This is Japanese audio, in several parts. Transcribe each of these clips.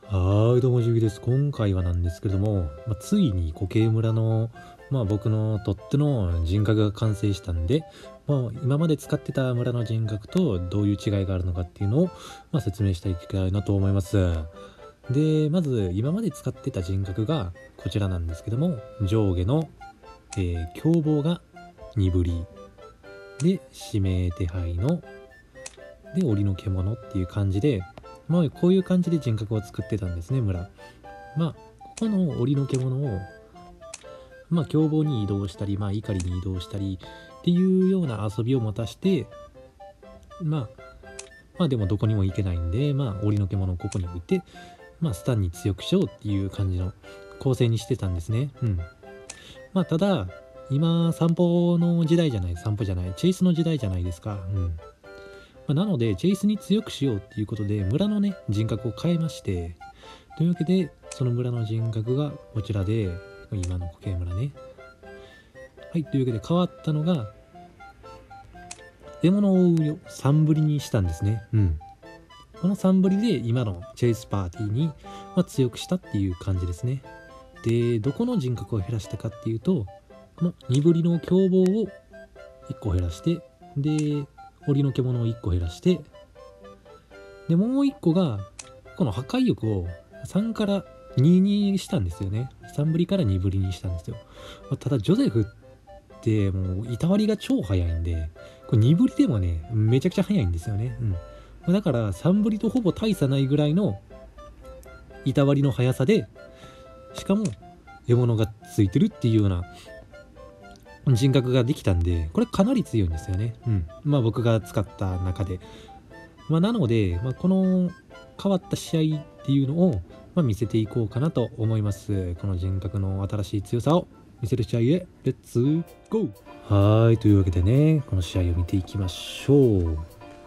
どうも、じゅうぎです。今回はなんですけれども、ついに固形村の、僕のとっての人格が完成したんで、今まで使ってた村の人格とどういう違いがあるのかっていうのを、説明していきたいなと思います。で、まず、今まで使ってた人格がこちらなんですけども、上下の、凶暴が2振り、で、指名手配の、で、檻の獣っていう感じで、こういう感じで人格を作ってたんですね、村。ここの檻の獣を、凶暴に移動したり、怒りに移動したりっていうような遊びを持たして、でもどこにも行けないんで、檻の獣をここに置いて、スタンに強くしようっていう感じの構成にしてたんですね。ただ、今、散歩じゃない、チェイスの時代じゃないですか。なので、チェイスに強くしようっていうことで、村のね、人格を変えまして、というわけで、その村の人格がこちらで、今の固形村ね。はい、というわけで変わったのが、獲物を追うよ、3振りにしたんですね。この3振りで、今のチェイスパーティーに、強くしたっていう感じですね。で、どこの人格を減らしたかっていうと、この2振りの凶暴を1個減らして、で、檻の獣を1個減らして、で、もう1個が、この破壊力を3から2にしたんですよね。3振りから2振りにしたんですよ。ただ、ジョゼフってもう、いたわりが超速いんで、これ2振りでもね、めちゃくちゃ速いんですよね。だから、3振りとほぼ大差ないぐらいの、いたわりの速さで、しかも、獲物がついてるっていうような、人格ができたんで、これかなり強いんですよね。僕が使った中で。なので、この変わった試合っていうのを、見せていこうかなと思います。この人格の新しい強さを見せる試合へ、レッツゴー。というわけでね、この試合を見ていきましょう。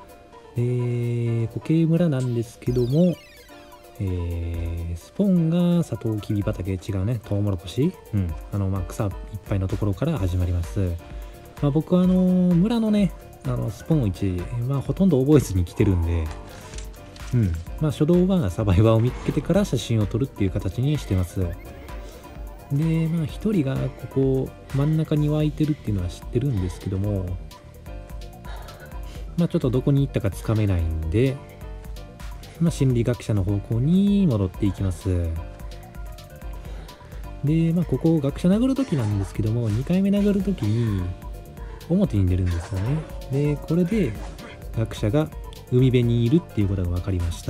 固形村なんですけども、スポンがサトウキビ畑、違うね、トウモロコシ、草いっぱいのところから始まります。僕は村のね、スポン位置、ほとんど覚えずに来てるんで、初動はサバイバーを見つけてから写真を撮るっていう形にしてます。で、一人がここ真ん中に湧いてるっていうのは知ってるんですけども、ちょっとどこに行ったかつかめないんで、心理学者の方向に戻っていきます。で、ここ学者殴るときなんですけども、2回目殴るときに表に出るんですよね。で、これで学者が海辺にいるっていうことが分かりました。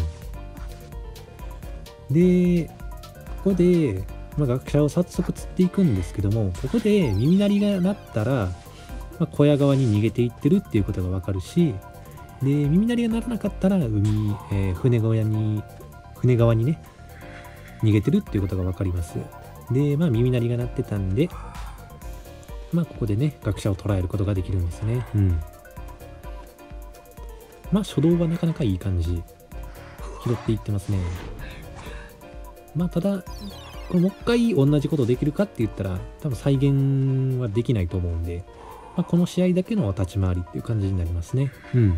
で、ここで、学者を早速釣っていくんですけども、ここで耳鳴りが鳴ったら、小屋側に逃げていってるっていうことが分かるし、で、耳鳴りが鳴らなかったら船側にね、逃げてるっていうことが分かります。で、耳鳴りが鳴ってたんで、ここでね、学者を捉えることができるんですね。初動はなかなかいい感じ。拾っていってますね。ただ、これもう一回同じことできるかって言ったら、多分再現はできないと思うんで、この試合だけの立ち回りっていう感じになりますね。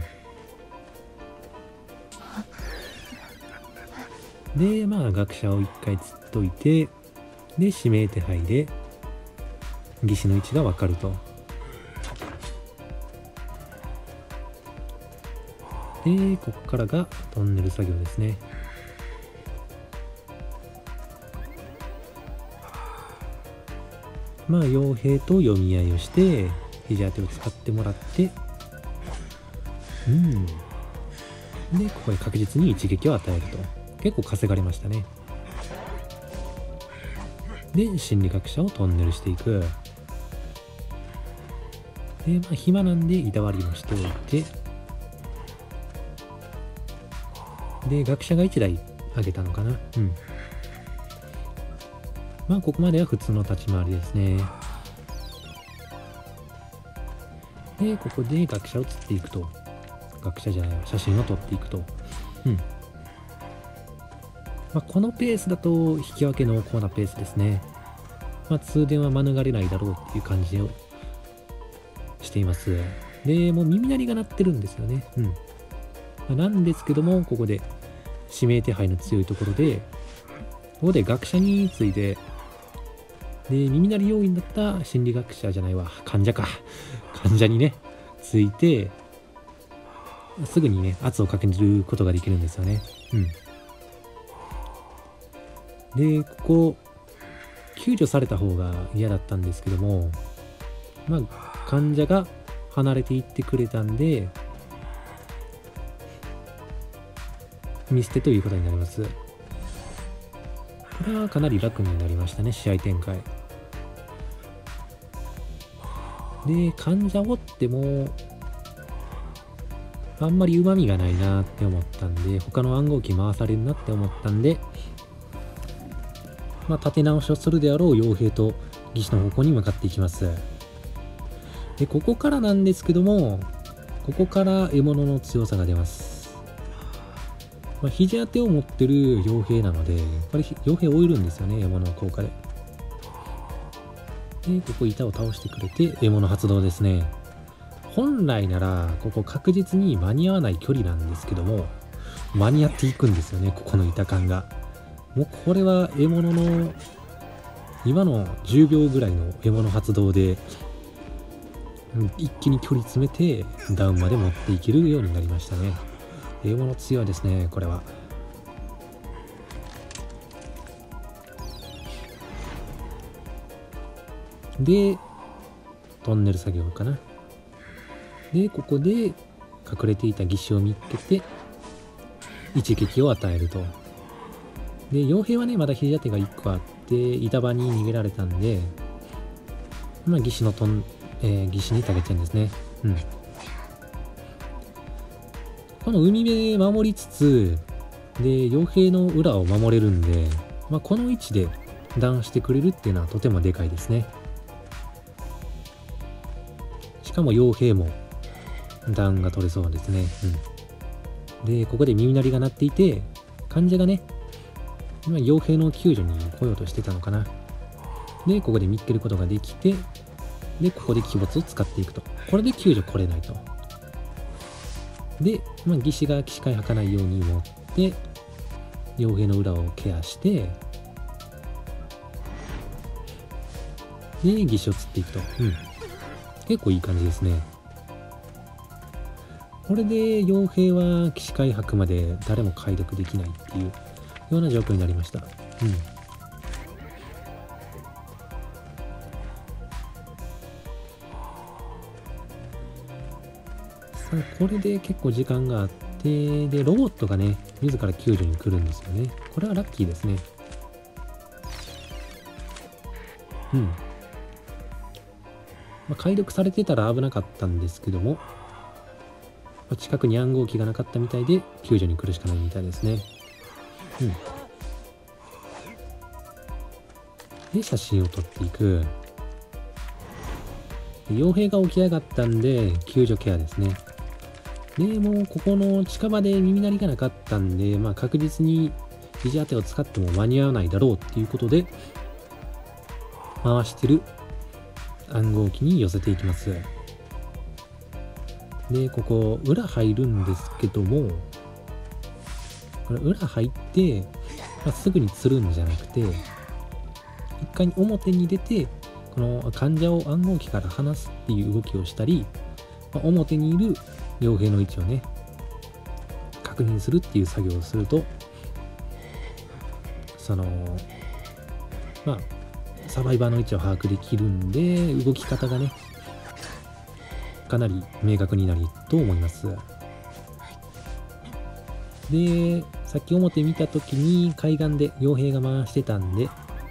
で、学者を一回釣っといて、で、指名手配で、義士の位置がわかると。で、ここからがトンネル作業ですね。傭兵と読み合いをして、肘当てを使ってもらって、で、ここで確実に一撃を与えると。結構稼がれましたね。で、心理学者をトンネルしていく。で、暇なんで板割りもしておいて、で、学者が1台あげたのかな。ここまでは普通の立ち回りですね。で、ここで学者を釣っていくと。学者じゃないわ、写真を撮っていくと。このペースだと引き分け濃厚なペースですね。通電は免れないだろうっていう感じをしています。で、もう耳鳴りが鳴ってるんですよね。なんですけども、ここで指名手配の強いところで、ここで学者について、で耳鳴り要因だった心理学者じゃないわ、患者にねついてすぐにね圧をかけることができるんですよね。でここ救助された方が嫌だったんですけども、患者が離れていってくれたんで見捨てということになります。これはかなり楽になりましたね、試合展開で。患者をってもあんまり旨味がないなって思ったんで、他の暗号機回されるなって思ったんで、立て直しをするであろう傭兵と技師の方向に向かっていきます。でここからなんですけども、ここから獲物の強さが出ます。肘当てを持ってる傭兵なので、これ傭兵追えるんですよね、獲物の効果で。でここ板を倒してくれて獲物発動ですね。本来ならここ確実に間に合わない距離なんですけども、間に合っていくんですよね、ここの板感が。もうこれは獲物の今の10秒ぐらいの獲物発動で一気に距離詰めてダウンまで持っていけるようになりましたね。獲物強いですね、これは。でトンネル作業かな。でここで隠れていた義手を見つけて一撃を与えると。で傭兵はねまだ肘当てが1個あって板場に逃げられたんで、義手の義手にたけちゃうんですね。この海辺守りつつで傭兵の裏を守れるんで、この位置でダウンしてくれるっていうのはとてもでかいですね。しかも傭兵もダウンが取れそうですね。でここで耳鳴りが鳴っていて、患者がね今傭兵の救助に来ようとしてたのかな。でここで見つけることができて、でここで鬼没を使っていくと。これで救助来れないと。で義手が起死回吐かないように持って傭兵の裏をケアして、で義手を釣っていくと。結構いい感じですね。これで傭兵は起死回吐くまで誰も解読できないっていうような状況になりました。さあこれで結構時間があって、でロボットがね自ら救助に来るんですよね。これはラッキーですね。解読されてたら危なかったんですけども、近くに暗号機がなかったみたいで救助に来るしかないみたいですね。で写真を撮っていく。傭兵が起き上がったんで救助ケアですね。でもうここの近場で耳鳴りがなかったんで、確実に肘当てを使っても間に合わないだろうっていうことで回してる暗号機に寄せていきます。でここ裏入るんですけども、これ裏入って、すぐに釣るんじゃなくて一回表に出てこの患者を暗号機から離すっていう動きをしたり、表にいる傭兵の位置をね確認するっていう作業をすると、サバイバーの位置を把握できるんで動き方がねかなり明確になると思います。でさっき表見た時に海岸で傭兵が回してたんで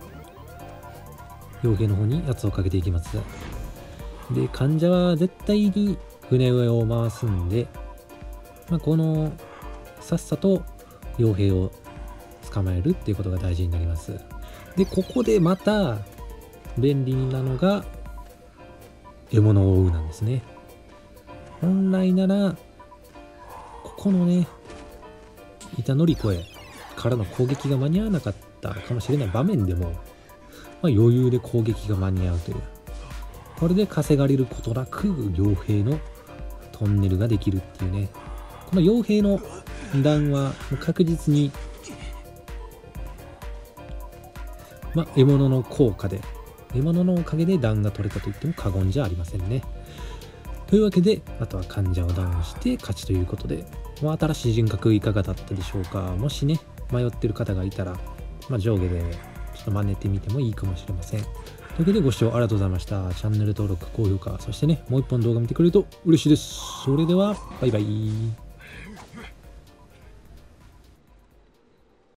傭兵の方に圧をかけていきます。で患者は絶対に船上を回すんで、このさっさと傭兵を捕まえるっていうことが大事になります。でここでまた便利なのが獲物を追うなんですね。本来ならここのね板乗り越えからの攻撃が間に合わなかったかもしれない場面でも、余裕で攻撃が間に合うという、これで稼がれることなく傭兵のトンネルができるっていうね。この傭兵の段は確実に獲物の効果で、獲物のおかげで段が取れたと言っても過言じゃありませんね。というわけで、あとは患者をダウンして勝ちということで、新しい人格いかがだったでしょうか。もしね、迷ってる方がいたら、上下でちょっと真似てみてもいいかもしれません。というわけでご視聴ありがとうございました。チャンネル登録、高評価、そしてね、もう一本動画見てくれると嬉しいです。それでは、バイバイ。